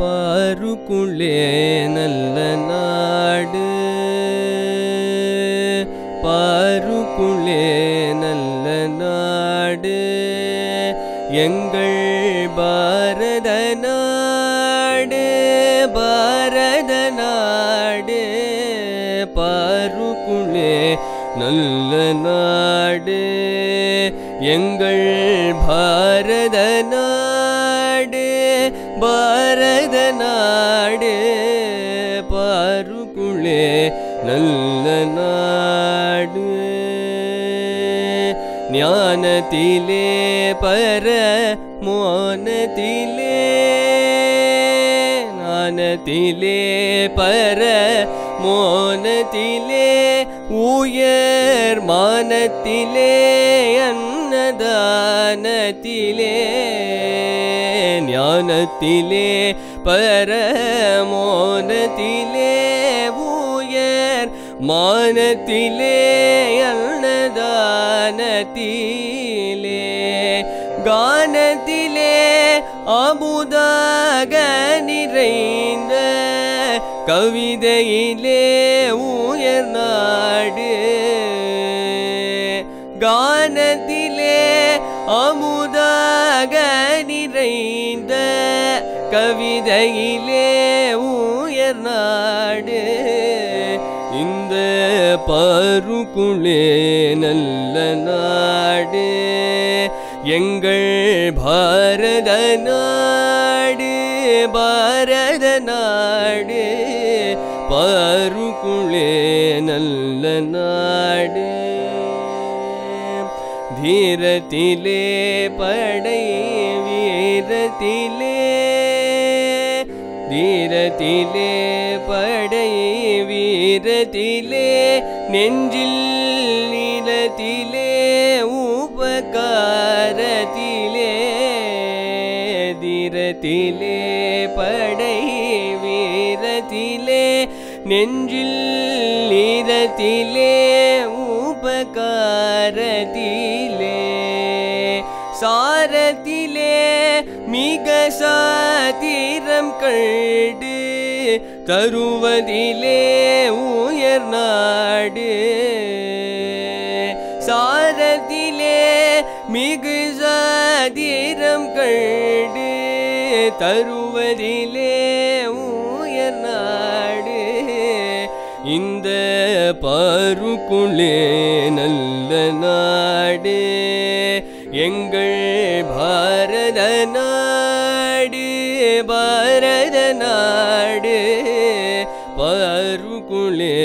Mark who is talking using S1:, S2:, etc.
S1: பாருக்குள்ளே நல்ல நாடு, பாருக்குள்ளே நல்ல நாடு, எங்கள் பாரத நாடு, பாரத நாடு, பாருக்குள்ளே நல்ல நாடு, எங்கள் பாரத நாடு, பாரத நாடு, பாருக்குள்ளே நல்ல நாடு. ஞானத்திலே பர மோனத்திலே, ஞானத்திலே பர மோனத்திலே, உயர் மானத்திலே அன்னதானத்திலே, ஞானத்திலே பரமோனத்திலே, உயர் மானத்திலே அன்னதானத்திலே, கானத்திலே அமுதாக நிறைந்த கவிதையிலே உயர் நாடு, கானத்திலே அமுதாக நிறைந்த கவிதையிலே உயர் நாடு, இந்த பாருக்குள்ளே நல்ல நாடு, எங்கள் பாரத நாடு, பாரத நாடு, பாருக்குள்ளே நல்ல நாடு. தீரத்திலே படை வீரத்திலே, தீரத்திலே படை வீரத்திலே, நெஞ்சில் நீலத்திலே உபகாரத்திலே, தீரத்திலே படை வீரத்திலே, நெஞ்சில் நீலத்திலே உபகாரத்திலே, சாரத்திலே மிக சாத்திரம் கண்டு தருவதிலே உயர் நாடு, சாரத்திலே மிகு சாத்திரம் கண்டு தருவதிலே உயர் நாடு, இந்த பாருக்குள்ளே நல்ல நாடு, எங்கள் பாரத நாடு, பாரத நாடு, பாருக்குள்ளே